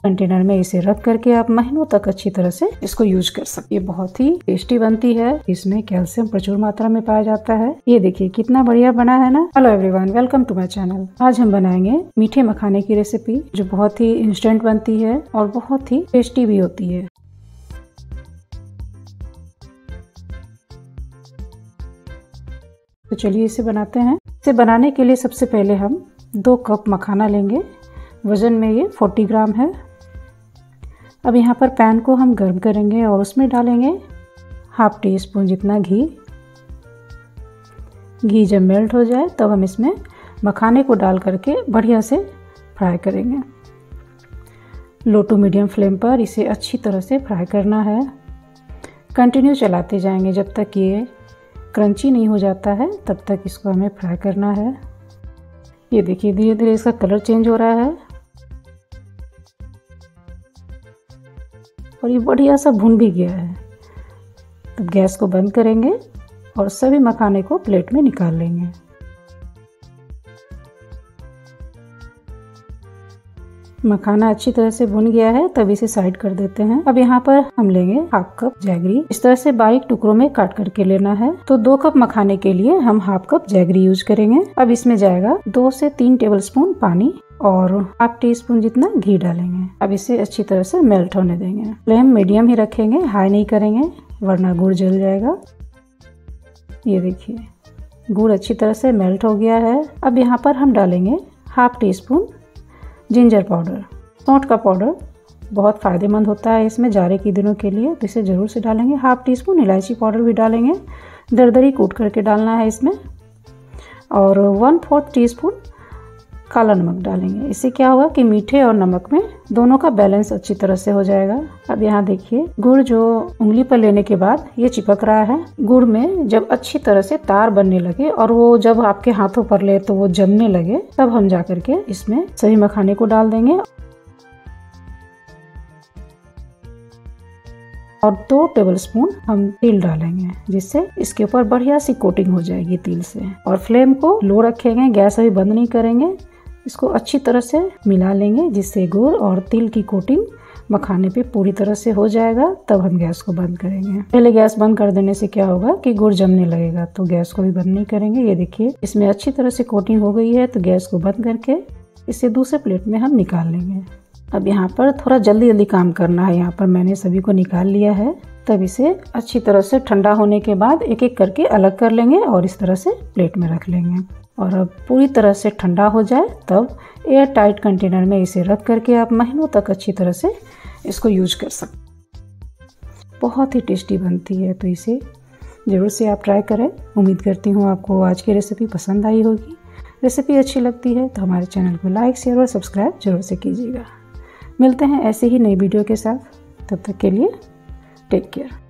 Container में इसे रख करके आप महीनों तक अच्छी तरह से इसको यूज कर सकते हैं। ये बहुत ही टेस्टी बनती है, इसमें कैल्शियम प्रचुर मात्रा में पाया जाता है। ये देखिए कितना बढ़िया बना है ना। Hello everyone, welcome to my channel. आज हम बनाएंगे मीठे मखाने की रेसिपी जो बहुत ही इंस्टेंट बनती है और बहुत ही टेस्टी भी होती है। तो चलिए इसे बनाते हैं। इसे बनाने के लिए सबसे पहले हम 2 कप मखाना लेंगे। वजन में ये 40 ग्राम है। अब यहाँ पर पैन को हम गर्म करेंगे और उसमें डालेंगे ½ टी स्पून जितना घी। घी जब मेल्ट हो जाए तब हम इसमें मखाने को डाल करके बढ़िया से फ्राई करेंगे। लो टू मीडियम फ्लेम पर इसे अच्छी तरह से फ्राई करना है। कंटिन्यू चलाते जाएंगे जब तक ये क्रंची नहीं हो जाता है, तब तक इसको हमें फ्राई करना है। ये देखिए धीरे धीरे इसका कलर चेंज हो रहा है और ये बढ़िया सा भुन भी गया है। तब गैस को बंद करेंगे और सभी मखाने को प्लेट में निकाल लेंगे। मखाना अच्छी तरह से भुन गया है, तब इसे साइड कर देते हैं। अब यहाँ पर हम लेंगे ½ कप जैगरी। इस तरह से बारीक टुकड़ों में काट करके लेना है। तो 2 कप मखाने के लिए हम ½ कप जैगरी यूज करेंगे। अब इसमें जाएगा 2 से 3 टेबलस्पून पानी और ½ टी स्पून जितना घी डालेंगे। अब इसे अच्छी तरह से मेल्ट होने देंगे। फ्लेम मीडियम ही रखेंगे, हाई नहीं करेंगे वरना गुड़ जल जाएगा। ये देखिए गुड़ अच्छी तरह से मेल्ट हो गया है। अब यहाँ पर हम डालेंगे ½ टी स्पून जिंजर पाउडर। सौंठ का पाउडर बहुत फ़ायदेमंद होता है इसमें जाड़े के दिनों के लिए, तो इसे ज़रूर से डालेंगे। ½ टी स्पून इलायची पाउडर भी डालेंगे, दरदरी कूट करके डालना है इसमें। और 1/4 टी स्पून काला नमक डालेंगे। इससे क्या होगा कि मीठे और नमक में दोनों का बैलेंस अच्छी तरह से हो जाएगा। अब यहाँ देखिए गुड़ जो उंगली पर लेने के बाद ये चिपक रहा है। गुड़ में जब अच्छी तरह से तार बनने लगे और वो जब आपके हाथों पर ले तो वो जमने लगे, तब हम जा करके इसमें सभी मखाने को डाल देंगे और 2 टेबलस्पून हम तिल डालेंगे, जिससे इसके ऊपर बढ़िया सी कोटिंग हो जाएगी तिल से। और फ्लेम को लो रखेंगे, गैस अभी बंद नहीं करेंगे। इसको अच्छी तरह से मिला लेंगे जिससे गुड़ और तिल की कोटिंग मखाने पे पूरी तरह से हो जाएगा। तब हम गैस को बंद करेंगे। पहले गैस बंद कर देने से क्या होगा कि गुड़ जमने लगेगा, तो गैस को भी बंद नहीं करेंगे। ये देखिए इसमें अच्छी तरह से कोटिंग हो गई है, तो गैस को बंद करके इसे दूसरे प्लेट में हम निकाल लेंगे। अब यहाँ पर थोड़ा जल्दी जल्दी काम करना है। यहाँ पर मैंने सभी को निकाल लिया है। तब इसे अच्छी तरह से ठंडा होने के बाद एक एक करके अलग कर लेंगे और इस तरह से प्लेट में रख लेंगे। और अब पूरी तरह से ठंडा हो जाए तब एयर टाइट कंटेनर में इसे रख करके आप महीनों तक अच्छी तरह से इसको यूज कर सकते। बहुत ही टेस्टी बनती है, तो इसे ज़रूर से आप ट्राई करें। उम्मीद करती हूँ आपको आज की रेसिपी पसंद आई होगी। रेसिपी अच्छी लगती है तो हमारे चैनल को लाइक, शेयर और सब्सक्राइब जरूर से कीजिएगा। मिलते हैं ऐसे ही नई वीडियो के साथ। तब तक के लिए टेक केयर।